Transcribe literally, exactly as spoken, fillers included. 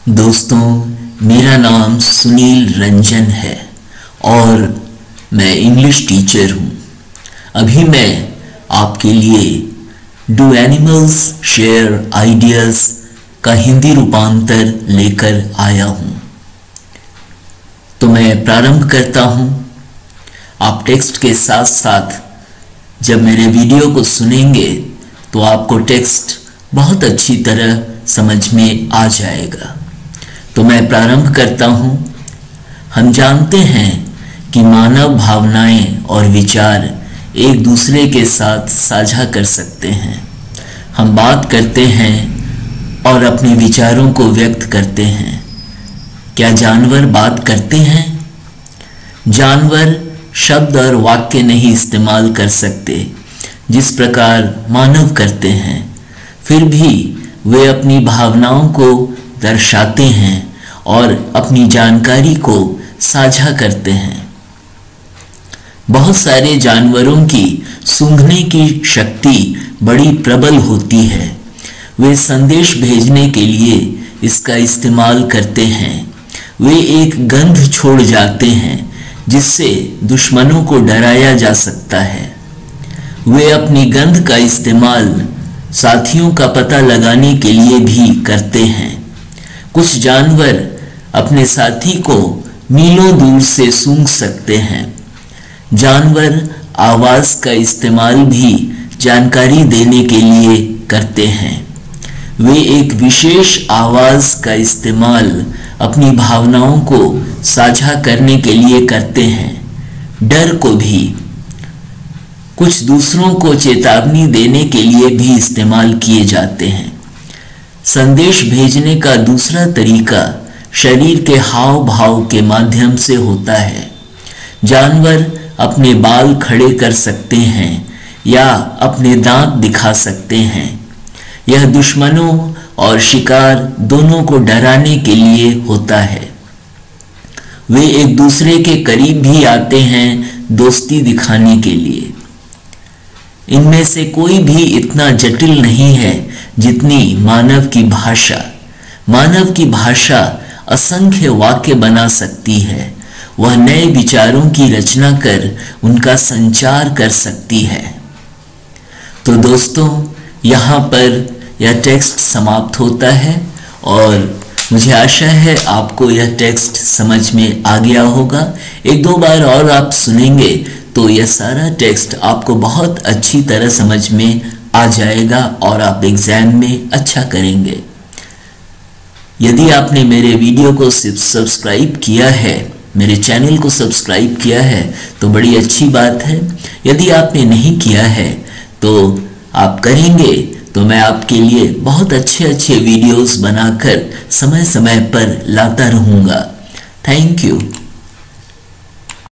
दोस्तों, मेरा नाम सुनील रंजन है और मैं इंग्लिश टीचर हूँ। अभी मैं आपके लिए डू एनिमल्स शेयर आइडियाज़ का हिंदी रूपांतर लेकर आया हूँ। तो मैं प्रारंभ करता हूँ। आप टेक्स्ट के साथ साथ जब मेरे वीडियो को सुनेंगे तो आपको टेक्स्ट बहुत अच्छी तरह समझ में आ जाएगा। तो मैं प्रारंभ करता हूँ। हम जानते हैं कि मानव भावनाएं और विचार एक दूसरे के साथ साझा कर सकते हैं। हम बात करते हैं और अपने विचारों को व्यक्त करते हैं। क्या जानवर बात करते हैं? जानवर शब्द और वाक्य नहीं इस्तेमाल कर सकते जिस प्रकार मानव करते हैं, फिर भी वे अपनी भावनाओं को दर्शाते हैं और अपनी जानकारी को साझा करते हैं। बहुत सारे जानवरों की सूंघने की शक्ति बड़ी प्रबल होती है। वे संदेश भेजने के लिए इसका इस्तेमाल करते हैं। वे एक गंध छोड़ जाते हैं जिससे दुश्मनों को डराया जा सकता है। वे अपनी गंध का इस्तेमाल साथियों का पता लगाने के लिए भी करते हैं। कुछ जानवर अपने साथी को मीलों दूर से सूंघ सकते हैं। जानवर आवाज़ का इस्तेमाल भी जानकारी देने के लिए करते हैं। वे एक विशेष आवाज़ का इस्तेमाल अपनी भावनाओं को साझा करने के लिए करते हैं। डर को भी कुछ दूसरों को चेतावनी देने के लिए भी इस्तेमाल किए जाते हैं। संदेश भेजने का दूसरा तरीका शरीर के हाव भाव के माध्यम से होता है। जानवर अपने बाल खड़े कर सकते हैं या अपने दांत दिखा सकते हैं। यह दुश्मनों और शिकार दोनों को डराने के लिए होता है। वे एक दूसरे के करीब भी आते हैं दोस्ती दिखाने के लिए। इनमें से कोई भी इतना जटिल नहीं है जितनी मानव की भाषा। मानव की भाषा असंख्य वाक्य बना सकती है। वह नए विचारों की रचना कर उनका संचार कर सकती है। तो दोस्तों, यहाँ पर यह टेक्स्ट समाप्त होता है और मुझे आशा है आपको यह टेक्स्ट समझ में आ गया होगा। एक दो बार और आप सुनेंगे तो यह सारा टेक्स्ट आपको बहुत अच्छी तरह समझ में आ जाएगा और आप एग्जाम में अच्छा करेंगे। यदि आपने मेरे वीडियो को सब्सक्राइब किया है, मेरे चैनल को सब्सक्राइब किया है तो बड़ी अच्छी बात है। यदि आपने नहीं किया है तो आप करेंगे तो मैं आपके लिए बहुत अच्छे अच्छे वीडियोस बनाकर समय समय पर लाता रहूँगा। Thank you.